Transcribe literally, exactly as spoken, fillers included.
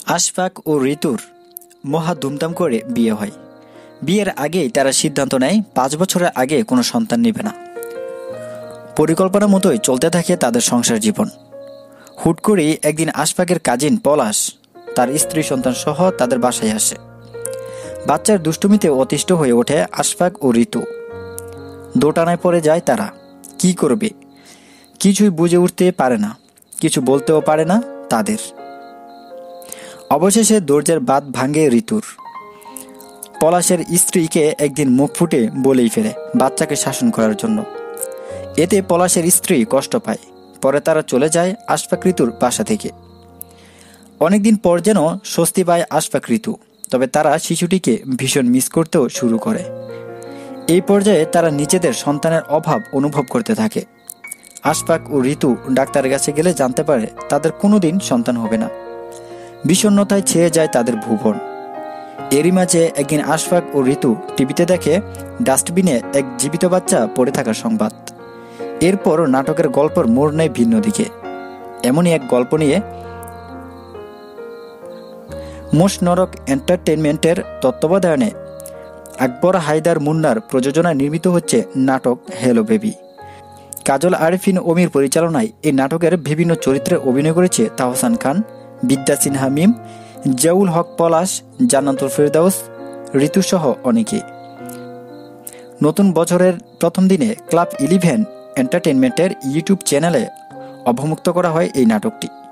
আশফাক ও ঋতুর মহা ধুমধাম করে বিয়ে হয়। বিয়ের আগেই তারা সিদ্ধান্ত নেয় পাঁচ বছরের আগে কোনো সন্তান নেবে না। পরিকল্পনা মতোই চলতে থাকে তাদের সংসার জীবন। হুট করেই একদিন আশফাকের কাজিন পলাশ তার স্ত্রী সন্তান সহ তাদের বাসায় আসে। বাচ্চার দুষ্টুমিতে অতিষ্ঠ হয়ে ওঠে আশফাক ও ঋতু। দোটানায় পড়ে যায় তারা। কি করবে কিছুই বুঝে উঠতে পারে না, কিছু বলতেও পারে না তাদের। অবশেষে ধৈর্যের বাঁধ ভাঙে ঋতুর। পলাশের স্ত্রীকে একদিন মুখ ফুটে বলেই ফেলে বাচ্চাকে শাসন করার জন্য। এতে পলাশের স্ত্রী কষ্ট পায়। পরে তারা চলে যায় আশফাক ঋতুর বাসা থেকে। অনেকদিন পর যেন স্বস্তি পায় আশফাক ঋতু। তবে তারা শিশুটিকে ভীষণ মিস করতেও শুরু করে। এই পর্যায়ে তারা নিজেদের সন্তানের অভাব অনুভব করতে থাকে। আশফাক ও ঋতু ডাক্তারের কাছে গেলে জানতে পারে তাদের কোনোদিন সন্তান হবে না। বিষণ্ণতায় ছেয়ে যায় তাদের ভুবন। এরই মাঝে একদিন আশফাক ও ঋতু টিভিতে দেখে ডাস্টবিনে এক জীবিত বাচ্চা পড়ে থাকার সংবাদ। এরপর নাটকের গল্পের মোড় নেয় ভিন্ন দিকে। এমনই এক গল্প নিয়ে মোশনরক এন্টারটেইনমেন্টের তত্ত্বাবধানে আকবর হায়দার মুন্নার প্রযোজনায় নির্মিত হচ্ছে নাটক হ্যালো বেবি। কাজল আরিফিন অমির পরিচালনায় এই নাটকের বিভিন্ন চরিত্রে অভিনয় করেছে তাহসান খান, বিদ্যা সিনহা মিম, জিয়াউল হক পলাশ, জান্নাতুল ফেরদাউস, ঋতুসহ অনেকে। নতুন বছরের প্রথম দিনে ক্লাব ইলেভেন এন্টারটেইনমেন্টের ইউটিউব চ্যানেলে অবমুক্ত করা হয় এই নাটকটি।